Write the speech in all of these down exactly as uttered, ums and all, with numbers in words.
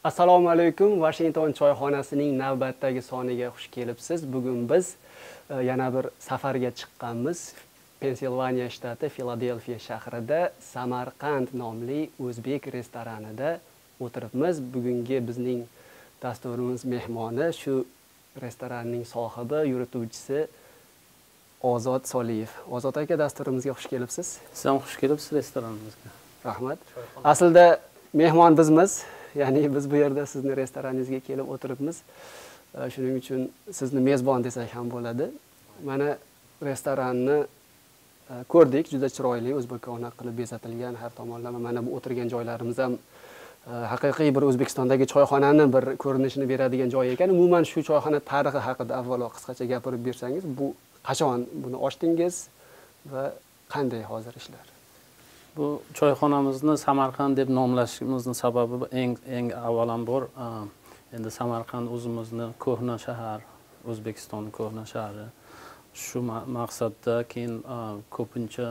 Assalomu alaykum. Washington choyxonasining navbatdagi soniga xush kelibsiz. Bugun biz yana bir safarga chiqqanmiz. Pensilvaniya shtati Filadelfiya shahrida Samarqand nomli o'zbek restoranida o'tiribmiz. Bugungi bizning dasturimiz mehmoni shu restoranning sohibi, yurituvchisi Ozod Soliyev. Ozod aka, dasturimizga xush kelibsiz. Siz ham xush kelibsiz restoranimizga. Rahmat. Aslida mehmon bizmiz. Ya'ni biz bu yerda sizni restoraningizga kelib o'tiribmiz. Shuning uchun sizni mezbon desak ham bo'ladi. Mana restoranni ko'rdik, juda chiroyli, o'zbekona qilib bezatilgan har tomonlama. Mana bu o'tirgan joylarimiz ham haqiqiy bir O'zbekistondagi choyxonani bir ko'rinishini beradigan joy ekan. Umuman shu choyxona tarixi haqida avvalo qisqacha gapirib bersangiz, bu qachon buni ochdingiz va qanday hozir ishlar? Bu choyxonamizni Samarqand deb nomlashimizning sababi eng eng avvalambor endi Samarqand o'zimizni ko'hna shahar, O'zbekistonning ko'hna shahri. Shu maqsadda keyin ko'pincha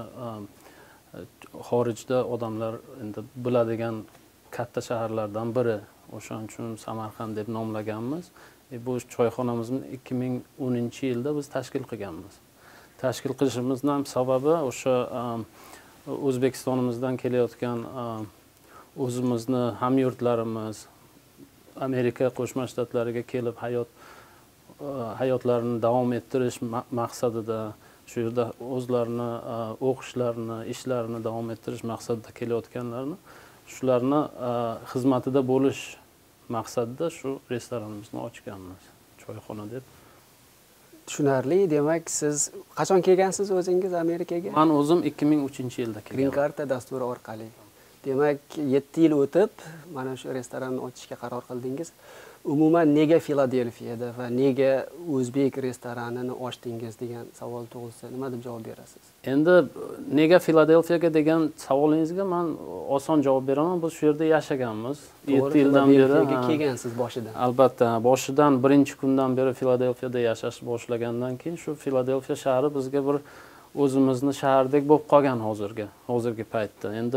xorijda odamlar endi biladigan katta shaharlardan biri. O'shaning uchun Samarqand deb nomlaganmiz. E, bu choyxonamizni ikki ming o'ninchi yilda biz tashkil qilganmiz. Tashkil qilishimizning ham sababi o'sha O'zbekistonimizdan kelayotgan o'zimizni hamyurtlarimiz Amerika Qo'shma Shtatlariga kelib hayot hayotlarini davom ettirish maqsadida, shu yerda o'zlarini o'qishlarini, ishlarini davom ettirish maqsadida kelayotganlarni, shularni xizmatida bo'lish maqsadida shu restoranimizni ochganmiz, choyxona deb. Tushunarli. Demak, siz qachon kelgansiz o'zingiz Amerikaga? Men o'zim ikki ming uchinchi yilda kelganman. Green Card dasturi orqali. Demak, yetti yil o'tib mana shu restoranni ochishga qaror qildingiz. Umuman nega Filadelfiyada va nega o'zbek restoranini ochdingiz degan savol tug'ilsa, nima deb javob berasiz? Endi nega Filadelfiyaga degan savolingizga men oson javob beraman. Biz shu yerda yashaganmiz. yetti yildan beri kelgansiz boshidan. Albatta, boshidan birinchi kundan beri Filadelfiyada yashash boshlagandan keyin shu Filadelfiya shahri bizga bir o'zimizni shahardek bo'lib qolgan hozirga, hozirgi paytda. Endi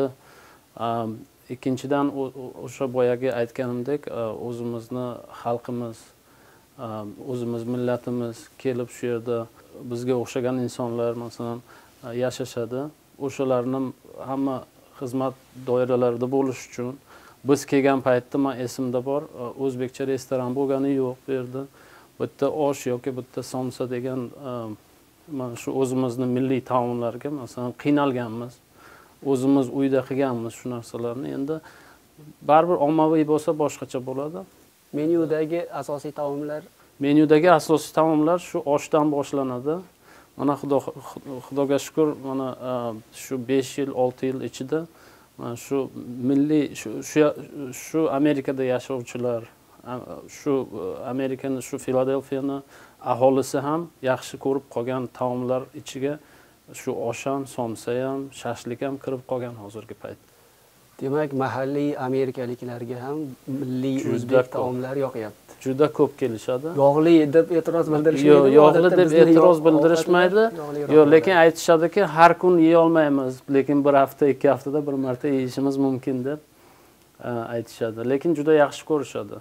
ikkinchidan o'sha boyagi aytganimdek, o'zimizni xalqimiz, o'zimiz millatimiz kelib shu yerda bizga o'xshagan insonlar masalan yashashadi. O'shalarning hamma xizmat doiralarida bo'lish uchun biz kelgan paytda men esimda bor, o'zbekcha restoran bo'lgani yo'q bu yerda. Bitta osh yoki bitta somsa degan mana shu o'zimizning milliy taomlarga masalan qiynalganmiz. O'zimiz uyda qilganmiz shu narsalarni. Endi baribir ommaviy bo'lsa boshqacha bo'ladi. Menyudagi asosiy taomlar, menyudagi asosiy taomlar shu oshdan boshlanadi. Mana xudo xudoga shukr, mana shu besh yil, olti yil ichida mana shu milliy shu shu Amerikada yashovchilar, shu Amerikani, shu Filadelfiyani aholisi ham yaxshi ko'rib qolgan taomlar ichiga shu osh ham, somsa ham, shashlik ham kirib qolgan hozirgi paytda. Demak, mahalliy amerikaliklarga ham milliy o'zbek taomlari yoqyapti. Juda ko'p kelishadi. Yog'li deb e'tiroz bildirishmaydi. Yo'q, yog'li deb e'tiroz bildirishmaydi. Yo'q, lekin aytishadiki, har kun yeya olmaymiz, lekin bir hafta, ikki haftada bir marta yeyishimiz mumkin deb aytishadi. Lekin juda yaxshi ko'rishadi.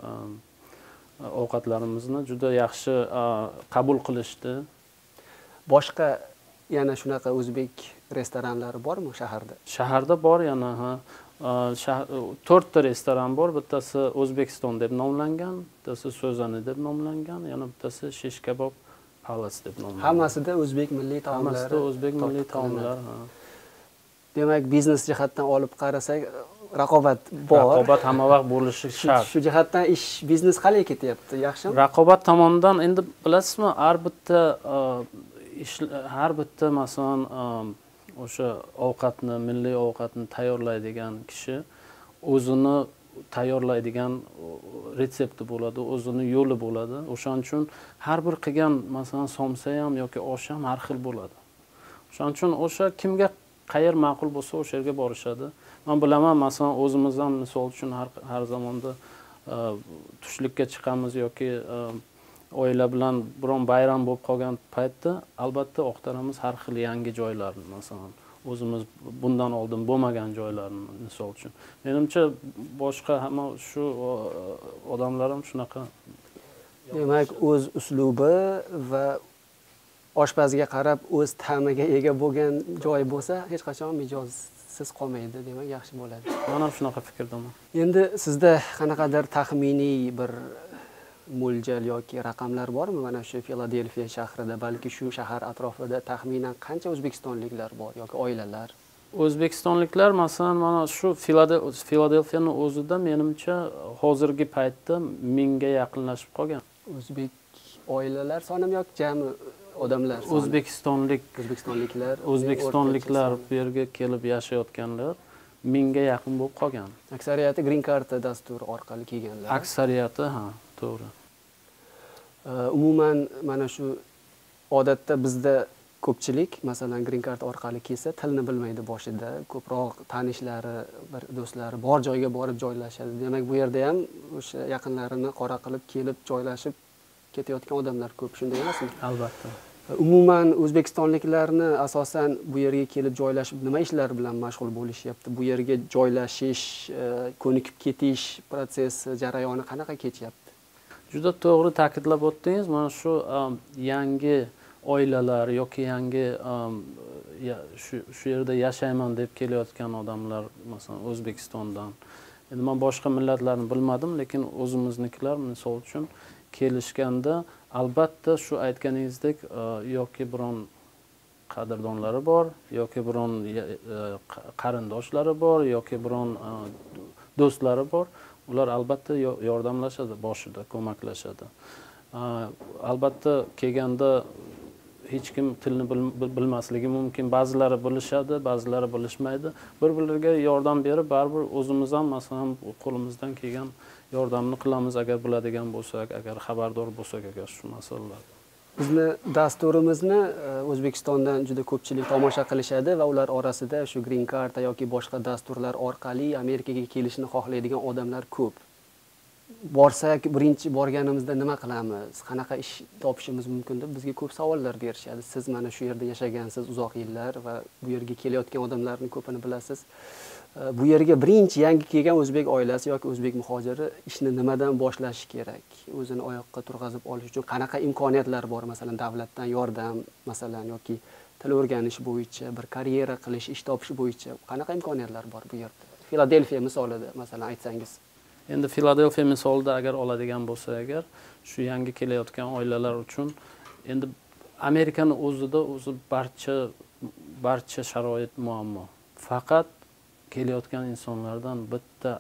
Ovqatlarimizni juda yaxshi qabul qilishdi. Boshqa yana shunaqa o'zbek restoranlari bormi shaharda? Shaharda bor yana, ha. to'rtta restoran bor. Bittasi O'zbekiston deb nomlangan, bittasi So'zani deb nomlangan, yana bittasi Shish Kabob Palace deb nomlangan. Hammasida o'zbek milliy taomlari. Hammasida o'zbek milliy taomlar, ha. Demak, biznes jihatdan olib qarasak, raqobat bor. Raqobat hamma vaqt bo'lishi shart. Shu jihatdan ish, biznes qalay ketyapti? Yaxshimi? Raqobat tomonidan endi bilasizmi, har bitta har bitta masalan o'sha ovqatni, milliy ovqatni tayyorlaydigan kishi o'zini tayyorlaydigan retsepti bo'ladi, o'zini yo'li bo'ladi. O'shaning uchun har bir qilgan masalan somsa ham yoki osh ham har xil bo'ladi. O'shaning uchun o'sha kimga qayer ma'qul bo'lsa o'sha yerga borishadi. Men bilaman, masalan o'zimiz ham misol uchun har har zamonda tushlikka chiqamiz yoki oila bilan biron bayram bo'lib qolgan paytda albatta oqtaramiz har xil yangi joylarni, masalan o'zimiz bundan oldin bo'lmagan joylarni misol uchun. Menimcha boshqa hamma shu odamlar ham shunaqa. Demak, o'z uslubi va oshpazga qarab o'z ta'miga ega bo'lgan joy bo'lsa, hech qachon mijozsiz qolmaydi, demak yaxshi bo'ladi. Men ham shunaqa fikrdaman. Endi sizda qanaqadir taxminiy bir mo'ljal yoki raqamlar bormi? Mana shu Filadelfiya shahrida, balki shu shahar atrofida taxminan qancha o'zbekistonliklar bor yoki oilalar? O'zbekistonliklar masalan mana shu Filadelfiyaning o'zida menimcha hozirgi paytda mingga yaqinlashib qolgan. O'zbek oilalar sonimi yoki jami odamlar soni? O'zbekistonlik O'zbekistonliklar, O'zbekistonliklar bu yerga kelib yashayotganlar mingga yaqin bo'lib qolgan. Aksariyati Green Card dasturi orqali kelganlar. Aksariyati, ha, to'g'ri. Umuman mana shu odatda bizda ko'pchilik masalan Green Card orqali kelsa, tilni bilmaydi boshida, ko'proq tanishlari, bir do'stlari bor joyga borib joylashadi. Demak, bu yerda ham o'sha yaqinlarini qora qilib kelib joylashib ketayotgan odamlar ko'p, shunday emasmi? Albatta. Umuman o'zbekistonliklarni asosan bu yerga kelib joylashib nima ishlar bilan mashg'ul bo'lishyapti? Bu yerga joylashish, ko'nikib ketish prosesi, jarayoni qanaqa kechyapti? Juda to'g'ri ta'kidlab o'tdingiz. Mana shu yangi oilalar yoki yangi shu yerda yashayman deb kelayotgan odamlar, masalan O'zbekistondan. Endi men boshqa millatlarni bilmadim, lekin o'zimiznikilar misol uchun kelishganda albatta shu aytganingizdek yoki biron qadrdonlari bor, yoki biron qarindoshlari bor, yoki biron do'stlari bor. Ular albatta yordamlashadi, boshida ko'maklashadi. Albatta kelganda hech kim tilni bilmasligi mumkin. Ba'zilari bilishadi, ba'zilari bilishmaydi. Bir-birlariga yordam berib, baribir o'zimiz ham masalan qo'limizdan kelgan yordamni qilamiz agar biladigan bo'lsak, agar xabardor bo'lsak agar shu masalalar. Bizni dasturimizni O'zbekistondan juda ko'pchilik tomosha qilishadi va ular orasida shu Green Card yoki boshqa dasturlar orqali Amerikaga kelishni xohlaydigan odamlar ko'p. Borsak, birinchi borganimizda nima qilamiz? Qanaqa ish topishimiz mumkin deb bizga ko'p savollar berishadi. Siz mana shu yerda yashagansiz uzoq yillar va bu yerga kelayotgan odamlarning ko'pini bilasiz. Bu yerga birinchi yangi kelgan o'zbek oilasi yoki o'zbek muhojiri ishni nimadan boshlashi kerak? O'zini oyoqqa turg'azib olish uchun qanaqa imkoniyatlar bor? Masalan, davlatdan yordam, masalan, yoki til o'rganish bo'yicha, bir karyera qilish, ish topish bo'yicha qanaqa imkoniyatlar bor bu yerda? Filadelfiya misolida masalan aytsangiz. Endi Filadelfiya misolida agar oladigan bo'lsa agar, shu yangi kelayotgan oilalar uchun endi Amerikaning o'zida o'zi barcha barcha sharoit muammo. Faqat kelayotgan insonlardan bitta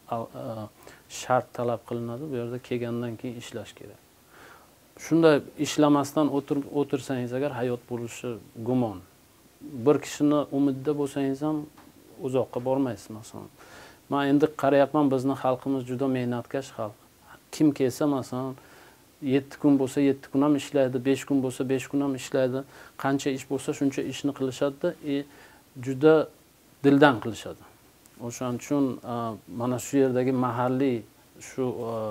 shart talab qilinadi, bu yerda kelgandan keyin ishlash kerak. Shunda ishlamasdan o'tirib o'tirsangiz agar hayot bo'lishi gumon. Bir kishini umidda bo'lsangiz ham uzoqqa bormaysiz masalan. Men endi qarayapman, bizning xalqimiz juda mehnatkash xalq. Kim kelsa masalan yetti kun bo'lsa yetti kun ham ishlaydi, besh kun bo'lsa besh kun ham ishlaydi. Qancha ish bo'lsa shuncha ishni qilishadi, e juda dildan qilishadi. O'shaning uchun mana shu yerdagi mahalliy shu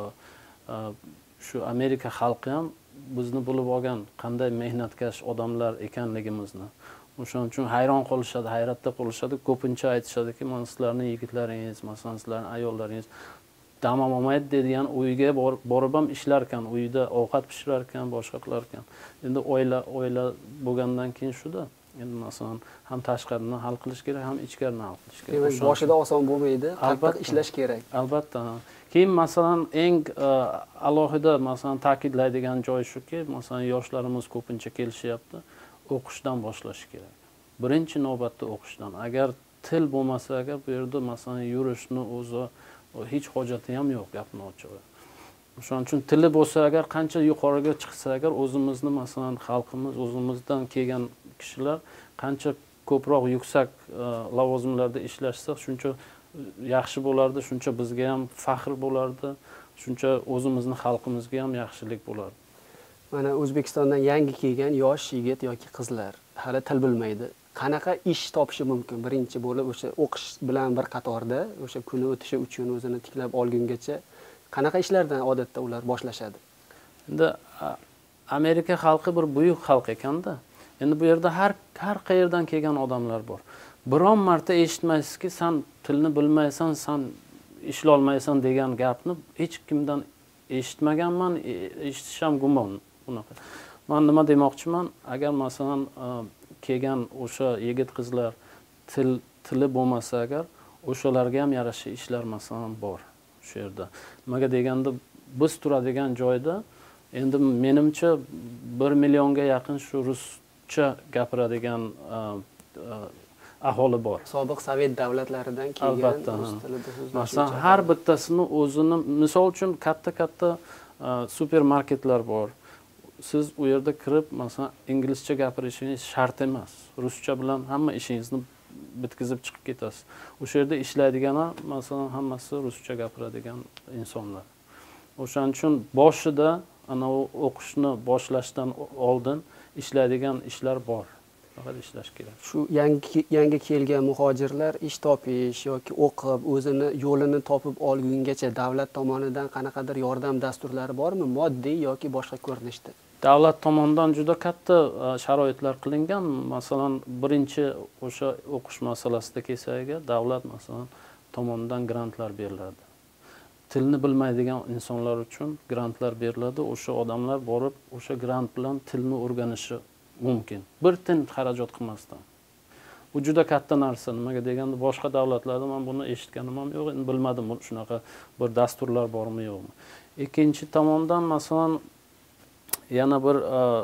shu Amerika xalqi ham bizni bilib olgan qanday mehnatkash odamlar ekanligimizni. O'shaning uchun hayron qolishadi, hayratda qolishadi. Ko'pincha aytishadiki, "Men sizlarning yigitlaringiz, masalan, sizlarning ayollaringiz dam olmaydi" deydigan uyga borib ham ishlar ekan, uyda ovqat pishirar ekan, boshqa qilar ekan. Endi oila oila bo'lgandan keyin shuda. Endi masalan ham tashqaridan hal qilish kerak, ham ichkaridan hal qilish kerak. Demak, boshida oson bo'lmaydi, qattiq ishlash kerak. Albatta. Keyin masalan eng alohida masalan ta'kidlaydigan joy shuki, masalan yoshlarimiz ko'pincha kelishyapti, o'qishdan boshlash kerak. Birinchi navbatda o'qishdan. Agar til bo'lmasa, agar bu yerda masalan yurishni o'zi hech hojati ham yo'q, gapni ochig'i. O'shaning uchun tili bo'lsa, agar qancha yuqoriga chiqsa, agar o'zimizni masalan xalqimiz, o'zimizdan kelgan kishilar qancha ko'proq yuksak lavozimlarda ishlashsa, shuncha yaxshi bo'lardi, shuncha bizga ham faxr bo'lardi, shuncha o'zimizning xalqimizga ham yaxshilik bo'lardi. Mana O'zbekistondan yangi kelgan yosh yigit yoki qizlar hali til bilmaydi. Qanaqa ish topishi mumkin? Birinchi bo'lib o'sha o'qish bilan bir qatorda, o'sha kuni o'tishi uchun o'zini tiklab olgungacha qanaqa ishlardan odatda ular boshlashadi? Endi Amerika xalqi bir buyuk xalq ekanda, endi bu yerda har har qayerdan kelgan odamlar bor. Biron marta eshitmaysizki, sen tilni bilmaysan, sen ishlolmaysan degan gapni hech kimdan eshitmaganman, eshitisham gumon bunaqa. Men nima demoqchiman? Agar masalan kelgan o'sha yigit qizlar til tili bo'lmasa agar, o'shalarga ham yarasha ishlar masalan bor shu yerda. Nimaga deganda biz turadigan joyda endi menimcha bir millionga yaqin shu ruscha gapiradigan aholi bor. Sobiq Sovet davlatlaridan kelgan rus tilida so'zlashuvchi. Masalan, har bittasini o'zini, misol uchun katta-katta supermarketlar bor. Siz u yerda kirib, masalan, inglizcha gapirishingiz shart emas. Ruscha bilan hamma ishingizni bitkizib chiqib ketasiz. O'sha yerda ishlaydiganlar, masalan, hammasi ruscha gapiradigan insonlar. O'shaning uchun boshida ana o'qishni boshlashdan oldin ishlaydigan ishlar bor. Faqat ishlash kerak. Shu yangi yangi kelgan muhojirlar ish topish yoki o'qib, o'zini yo'lini topib olgungacha davlat tomonidan qanaqadir yordam dasturlari bormi, moddiy yoki boshqa ko'rinishda? Davlat tomonidan juda katta sharoitlar qilingan. Masalan, birinchi o'sha o'qish masalasida kelsak, davlat masalan tomonidan grantlar beriladi. Tilni bilmaydigan insonlar uchun grantlar beriladi. O'sha odamlar borib, o'sha grant bilan tilni o'rganishi mumkin. Bir tin xarajat qilmasdan. Bu juda katta narsa. Nimaga deganda boshqa davlatlarda men buni eshitganim ham yo'q, endi bilmadim shunaqa bir dasturlar bormi yo'qmi. Ikkinchi tomondan masalan yana bir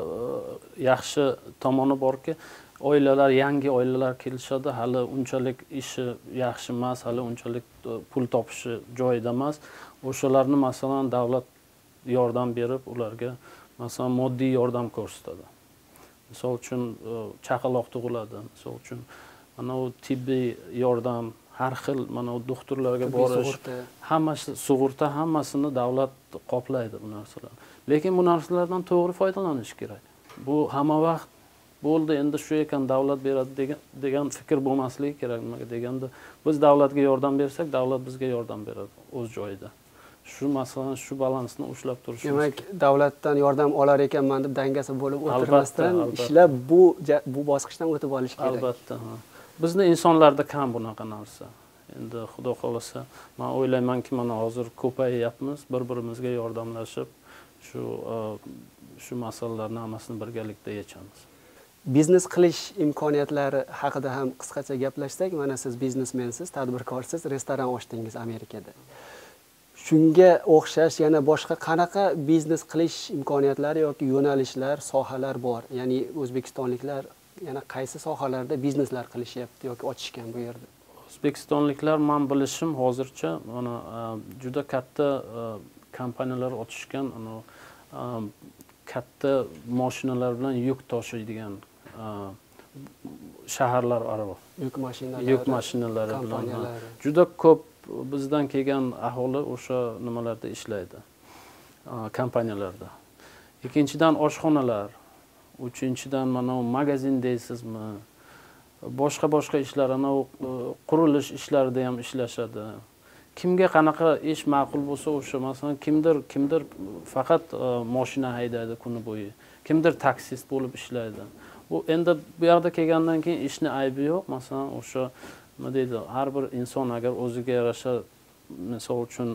yaxshi tomoni borki, oilalar, yangi oilalar kelishadi, hali unchalik ishi yaxshi emas, hali unchalik pul topishi joyida emas. O'shalarni masalan davlat yordam berib, ularga masalan moddiy yordam ko'rsatadi. Misol uchun chaqaloq tug'iladi, misol uchun mana u tibbiy yordam, har xil mana u doktorlarga borish, hammasi sug'urta, hammasini davlat qoplaydi bu narsalar. Lekin bu narsalardan to'g'ri foydalanish kerak. Bu hamma vaqt bo'ldi, endi shu ekan davlat beradi degan degan fikr bo'lmasligi kerak. Nimaga deganda biz davlatga yordam bersak, davlat bizga yordam beradi o'z joyida. Shu masalan shu balansni ushlab turish. Demak, davlatdan yordam olar ekanman deb dangasa bo'lib o'tirmasdan ishlab bu bu bosqichdan o'tib olish kerak. Albatta. Bizning insonlarda kam bunaqa narsa. Endi xudo xolasa, men o'ylaymanki, mana hozir ko'payyapmiz, bir-birimizga yordamlashib shu shu masalalarni hammasini birgalikda yechamiz. Biznes qilish imkoniyatlari haqida ham qisqacha gaplashsak, mana siz biznesmensiz, tadbirkorsiz, restoran ochdingiz Amerikada. Shunga o'xshash yana boshqa qanaqa biznes qilish imkoniyatlari yoki yo'nalishlar, sohalar bor? Ya'ni o'zbekistonliklar yana qaysi sohalarda bizneslar qilishyapti yoki ochishgan bu yerda? O'zbekistonliklar men bilishim hozircha mana juda katta kompaniyalar ochishgan, ana katta mashinalar bilan yuk tashiydigan shaharlar aro. Yuk mashinalari, yuk mashinalari bilan juda ko'p bizdan kelgan aholi o'sha nimalarda ishlaydi, kompaniyalarda. Ikkinchidan oshxonalar, uchinchidan mana magazin deysizmi, boshqa-boshqa ishlar, ana qurilish ishlarida ham ishlashadi. Kimga qanaqa ish ma'qul bo'lsa, o'sha masalan kimdir kimdir faqat mashina haydaydi kuni bo'yi, kimdir taksist bo'lib ishlaydi. Bu endi bu yerda kelgandan keyin ishni aybi yo'q. Masalan, o'sha nima deydi, har bir inson agar o'ziga yarasha misol uchun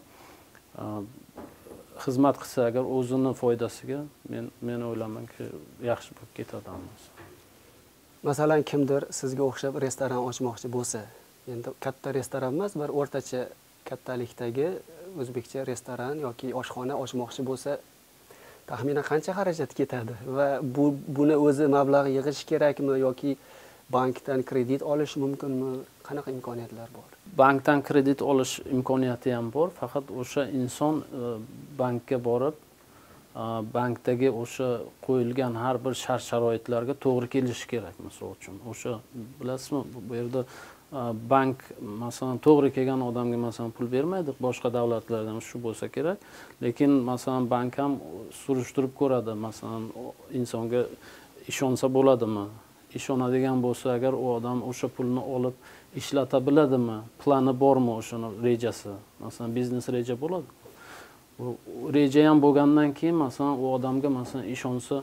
xizmat qilsa, agar o'zini foydasiga, men men o'ylaymanki yaxshi bo'lib ketadi hammasi. Masalan, kimdir sizga o'xshab restoran ochmoqchi bo'lsa, endi katta restoran emas, bir o'rtacha kattalikdagi o'zbekcha restoran yoki oshxona ochmoqchi bo'lsa, taxminan qancha xarajat ketadi va bu buni o'zi mablag' yig'ish kerakmi yoki bankdan kredit olish mumkinmi? Qanaqa imkoniyatlar bor? Bankdan kredit olish imkoniyati ham bor, faqat o'sha inson bankka borib, bankdagi o'sha qo'yilgan har bir shart-sharoitlarga to'g'ri kelishi kerak. Misol uchun, o'sha bilasizmi, bu yerda bank masalan to'g'ri kelgan odamga masalan pul bermaydi, boshqa davlatlarda ham shu bo'lsa kerak. Lekin masalan bank ham surishtirib ko'radi, masalan insonga ishonsa bo'ladimi? Ishonadigan bo'lsa agar u odam o'sha pulni olib ishlata biladimi? Plani bormi o'shani rejasi? Masalan biznes reja bo'ladi. Bu reja ham bo'lgandan keyin masalan u odamga masalan ishonsa,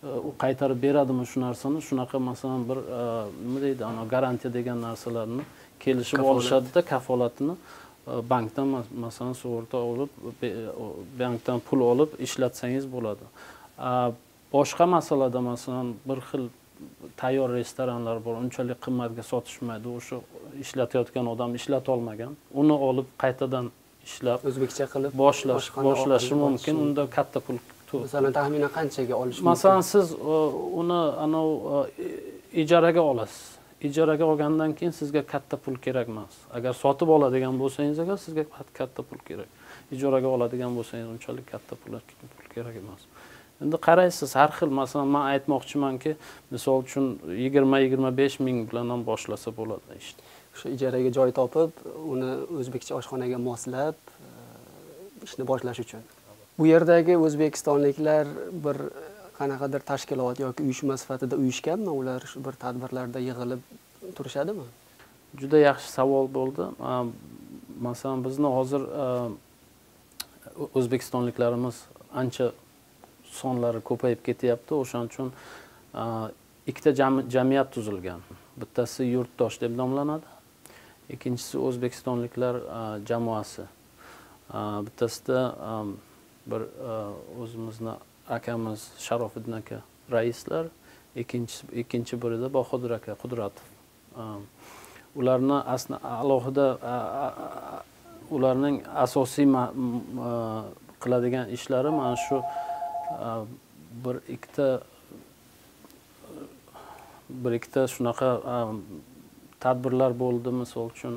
u qaytarib beradimi shu narsani, shunaqa masalan bir nima deydi, ana garantiya degan narsalarni kelishib olishadi-da, kafolatini bankdan masalan sug'urta olib, bankdan pul olib ishlatsangiz bo'ladi. Boshqa masalada masalan bir xil tayyor restoranlar bor, unchalik qimmatga sotishmaydi. O'sha ishlatayotgan odam ishlata olmagan, uni olib qaytadan ishlab o'zbekcha qilib boshlash boshlashi mumkin. Unda katta pul. Masalan, taxminan qanchaga olish mumkin? Masalan, siz uni ana ijaraga olasiz. Ijaraga olgandan keyin sizga katta pul kerak emas. Agar sotib oladigan bo'lsangiz, agar sizga katta pul kerak. Ijaraga oladigan bo'lsangiz, unchalik katta pul kerak emas. Endi qaraysiz, har xil, masalan, men aytmoqchimanki, misol uchun yigirma yigirma besh ming bilan ham boshlasa bo'ladi ishni. Shu ijaraga joy topib, uni o'zbekcha oshxonaga moslab ishni boshlash uchun. Bu yerdagi o'zbekistonliklar bir qanaqadir tashkilot yoki uyushma sifatida uyushganmi? Ular shu bir tadbirlarda yig'ilib turishadimi? Juda yaxshi savol bo'ldi. Masalan, bizni hozir o'zbekistonliklarimiz ancha sonlari ko'payib ketyapti. O'shaning uchun ikkita jamiyat tuzilgan. Bittasi yurtdosh deb nomlanadi. Ikkinchisi O'zbekistonliklar jamoasi. Bittasida bir o'zimizni akamiz Sharofiddin aka raislar, ikkinchi ikkinchi birida Bahodir aka Qudratov. Ularni asli alohida ularning asosiy qiladigan ishlari mana shu bir ikkita bir ikkita shunaqa tadbirlar bo'ldi, misol uchun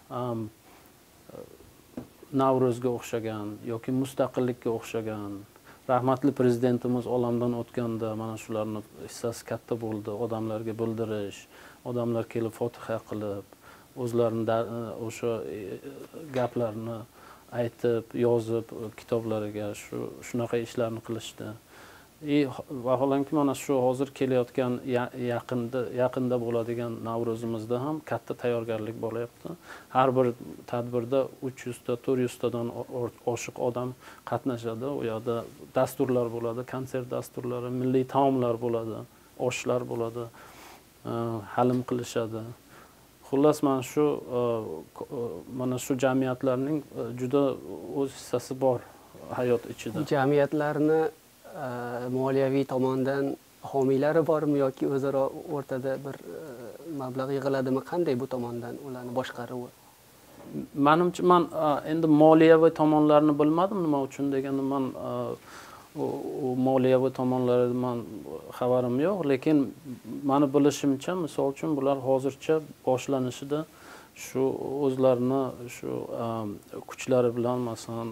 Navruzga o'xshagan yoki mustaqillikka o'xshagan. Rahmatli prezidentimiz olamdan o'tganda mana shularni hissasi katta bo'ldi. Odamlarga bildirish, odamlar kelib fotiha qilib, o'zlarining o'sha gaplarni aytib, yozib kitoblariga shu shunaqa ishlarni qilishdi. E, vaholanki mana shu hozir kelayotgan yaqinda yaqinda bo'ladigan Navruzimizda ham katta tayyorgarlik bo'lyapti. Har bir tadbirda uch yuz ta to'rt yuz tadan oshiq odam qatnashadi. U yerda dasturlar bo'ladi, konsert dasturlari, milliy taomlar bo'ladi, oshlar bo'ladi, halim qilishadi. Xullas, mana shu mana shu jamiyatlarning juda o'z hissasi bor hayot ichida. Jamiyatlarni moliyaviy tomondan homiylari bormi yoki o'zaro o'rtada bir mablag' yig'iladimi? Qanday bu tomondan ularni boshqaruvi? Menimcha, men endi moliyaviy tomonlarini bilmadim, nima uchun deganda men u moliyaviy tomonlaridan xabarim yo'q, lekin meni bilishimcha, misol uchun bular hozircha boshlanishida shu o'zlarini shu kuchlari bilan, masalan,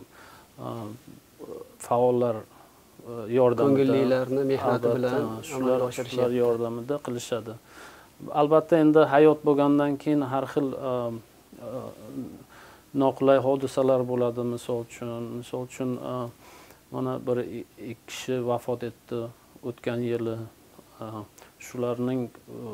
faollar yordamida, ko'ngillilarni mehnati bilan shular shular yordamida qilishadi. Albatta, endi hayot bo'lgandan keyin har xil noqulay hodisalar bo'ladi. Misol uchun, misol uchun mana bir ikki kishi vafot etdi o'tgan yili. Shularning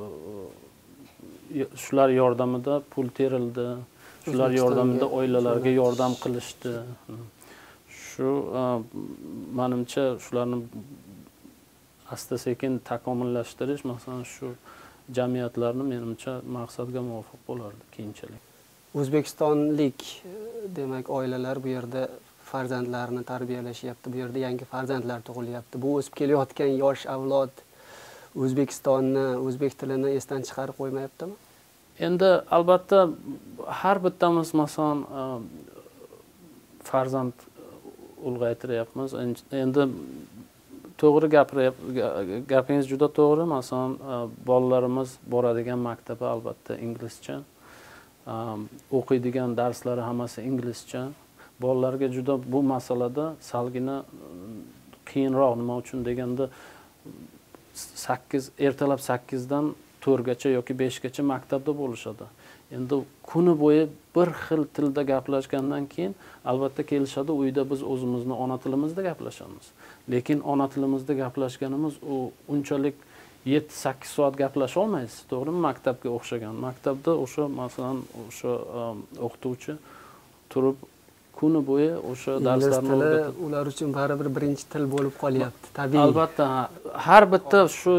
shular yordamida pul terildi. Shular yordamida oilalarga yordam qilishdi. Shu menimcha shularni asta sekin takomillashtirish, masalan, shu jamiyatlarni menimcha maqsadga muvofiq bo'lardi keyinchalik. O'zbekistonlik demak oilalar bu yerda farzandlarini tarbiyalashyapti, bu yerda yangi farzandlar tug'ilyapti. Bu o'sib kelayotgan yosh avlod O'zbekistonni, o'zbek tilini esdan chiqarib qo'ymayaptimi? Endi albatta har bittamiz masalan farzand ulg'aytiryapmiz. Endi to'g'ri gapiryapsiz, gapingiz juda to'g'ri. Masalan, bolalarimiz boradigan maktabi albatta inglizcha, o'qiydigan darslari hammasi inglizcha. Bolalarga juda bu masalada salgina qiyinroq. Nima uchun deganda sakkiz ertalab sakkizdan to'rtgacha yoki beshgacha maktabda bo'lishadi. Endi kuni bo'yi bir xil tilda gaplashgandan keyin albatta kelishadi, uyda biz o'zimizni ona tilimizda gaplashamiz. Lekin ona tilimizda gaplashganimiz u unchalik yetti sakkiz soat gaplasha olmaysiz, to'g'rimi? Maktabga o'xshagan. Maktabda o'sha masalan o'sha o'qituvchi turib kuni bo'yi o'sha darslarni o'rgatadi. Ular uchun baribir birinchi til bo'lib qolyapti, tabiiy. Albatta, har bitta shu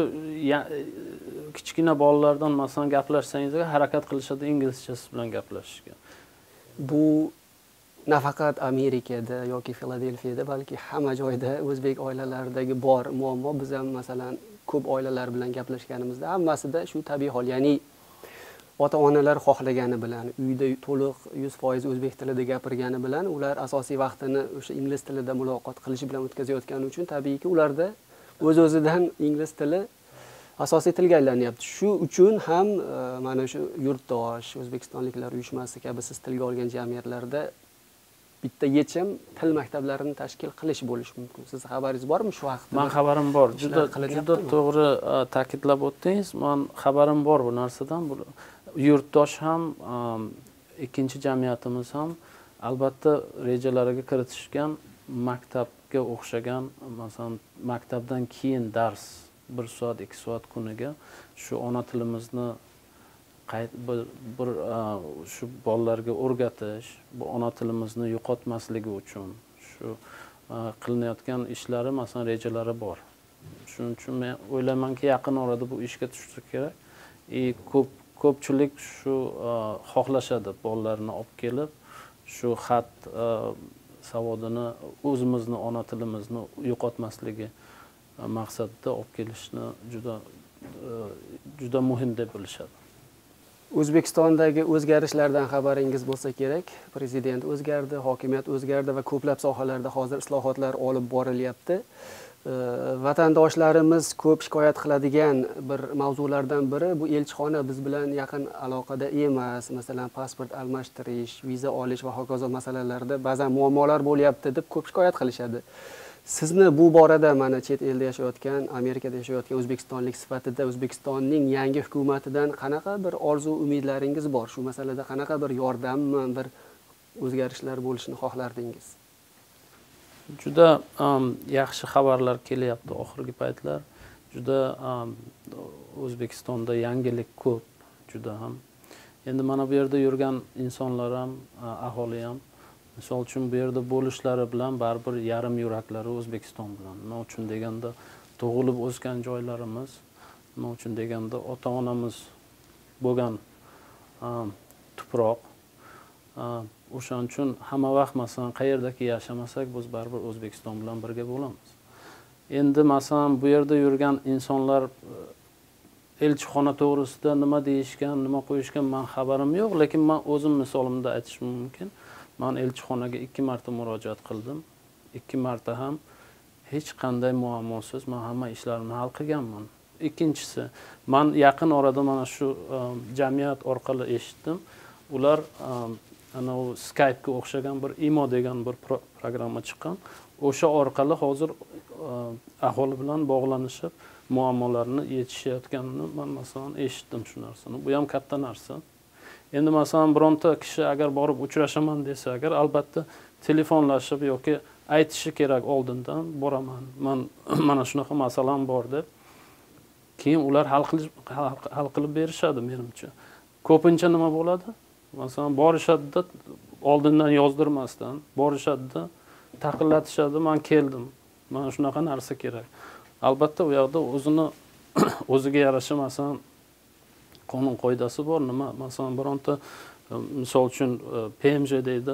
kichkina bolalardan masalan gaplashsangiz harakat qilishadi inglizchasi bilan gaplashishga. Bu nafaqat Amerikada yoki Filadelfiyada, balki hamma joyda o'zbek oilalaridagi bor muammo. Biz ham masalan ko'p oilalar bilan gaplashganimizda hammasida shu tabiiy hol. Ya'ni ota-onalar xohlagani bilan, uyda to'liq yuz foiz o'zbek tilida gapirgani bilan, ular asosiy vaqtini o'sha ingliz tilida muloqot qilish bilan o'tkazayotgani uchun tabiiyki ularda o'z-o'zidan ingliz tili asosiy tilga aylanyapti. Shu uchun ham mana shu yurtdosh O'zbekistonliklar uyushmasi kabi siz tilga olgan jamiyatlarda bitta yechim til maktablarini tashkil qilish bo'lishi mumkin. Siz xabaringiz bormi shu haqda? Men xabarim bor. Juda juda to'g'ri ta'kidlab o'tdingiz. Men xabarim bor bu narsadan. Yurtdosh ham, ikkinchi jamiyatimiz ham albatta rejalariga kiritishgan maktabga o'xshagan, masalan, maktabdan keyin dars bir soat, ikki soat kuniga shu ona tilimizni bir, bir shu bolalarga o'rgatish, bu ona tilimizni yo'qotmasligi uchun shu qilinayotgan ishlari, masalan, rejalari bor. Shuning uchun men o'ylaymanki, yaqin orada bu ishga tushsa kerak. E ko'p ko'pchilik shu xohlashadi bolalarni olib kelib, shu xat savodini, o'zimizni ona tilimizni yo'qotmasligi maqsadida olib kelishni juda juda muhim deb bilishadi. O'zbekistondagi o'zgarishlardan xabaringiz bo'lsa kerak. Prezident o'zgardi, hokimiyat o'zgardi va ko'plab sohalarda hozir islohotlar olib borilyapti. Vatandoshlarimiz ko'p shikoyat qiladigan bir mavzulardan biri bu elchixona biz bilan yaqin aloqada emas. Masalan, pasport almashtirish, viza olish va hokazo masalalarda ba'zan muammolar bo'lyapti deb ko'p shikoyat qilishadi. Sizni bu borada mana chet elda yashayotgan, Amerikada yashayotgan o'zbekistonlik sifatida O'zbekistonning yangi hukumatidan qanaqa bir orzu umidlaringiz bor? Shu masalada qanaqa bir yordammi, bir o'zgarishlar bo'lishini xohlardingiz? Juda yaxshi xabarlar kelyapti oxirgi paytlar. Juda O'zbekistonda yangilik ko'p, juda ham. Endi mana bu yerda yurgan insonlar ham, aholi ham misol uchun bu yerda bo'lishlari bilan baribir yarim yuraklari O'zbekiston bilan. Nima uchun deganda tug'ilib o'sgan joylarimiz, nima uchun deganda ota-onamiz bo'lgan tuproq. O'shaning uchun hamma vaqt masalan qayerdaki yashamasak biz baribir O'zbekiston bilan birga bo'lamiz. Endi masalan bu yerda yurgan insonlar elchixona to'g'risida nima deyishgan, nima qo'yishgan men xabarim yo'q, lekin men o'zim misolimda aytishim mumkin. Men elchixonaga ikki marta murojaat qildim. Ikki marta ham hech qanday muammosiz men hamma ishlarimni hal qilganman. Ikkinchisi, men yaqin orada mana shu jamiyat orqali eshitdim. Ular ana u Skype ga o'xshagan bir Imo degan bir programma chiqqan. O'sha orqali hozir aholi bilan bog'lanishib, muammolarni yechishayotganini men masalan eshitdim shu narsani. Bu ham katta narsa. Endi masalan bironta kishi agar borib uchrashaman desa, agar albatta telefonlashib yoki aytishi kerak oldindan, boraman. Men mana shunaqa masalam bor deb. Keyin ular hal qilib hal qilib berishadi menimcha. Ko'pincha nima bo'ladi? Masalan, borishadi oldindan yozdirmasdan, borishadi, taqillatishadi, men keldim. Mana shunaqa narsa kerak. Albatta u yoqda o'zini o'ziga yarasha masalan qonun qoidasi bor. Nima? Masalan, bironta misol uchun P M J deydi.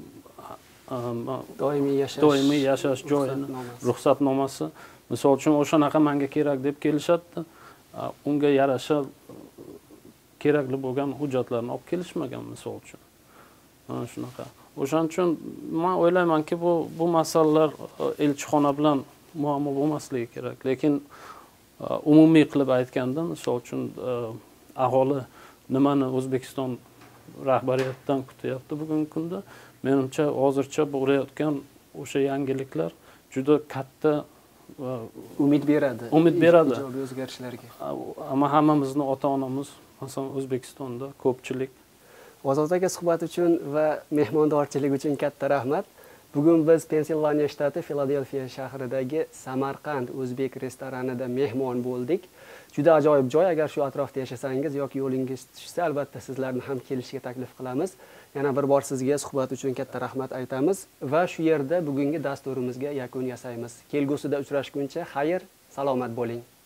Doimiy yashash doimiy yashash joyini ruxsatnomasi. Misol uchun o'shanaqa menga kerak deb kelishadi. Unga yarasha kerakli bo'lgan hujjatlarni olib kelishmagan misol uchun. Mana shunaqa. O'shaning uchun men o'ylaymanki bu bu masalalar elchixona bilan muammo bo'lmasligi kerak. Lekin umumiy qilib aytganda, misol uchun aholi nimani O'zbekiston rahbariyatidan kutyapti bugungi kunda? Menimcha hozircha bo'layotgan o'sha yangiliklar juda katta umid beradi. Umid beradi. Ijobiy o'zgarishlarga. Ammo hammamizni ota-onamiz, masalan O'zbekistonda ko'pchilik. Ozod aka suhbat uchun va mehmondorchilik uchun katta rahmat. Bugun biz Pensilvaniya shtati Filadelfiya shahridagi Samarqand o'zbek restoranida mehmon bo'ldik. Juda ajoyib joy. Agar shu atrofda yashasangiz yoki yo'lingiz tushsa, albatta sizlarni ham kelishga taklif qilamiz. Yana bir bor sizga suhbat uchun katta rahmat aytamiz va shu yerda bugungi dasturimizga yakun yasaymiz. Kelgusida uchrashguncha xayr, salomat bo'ling.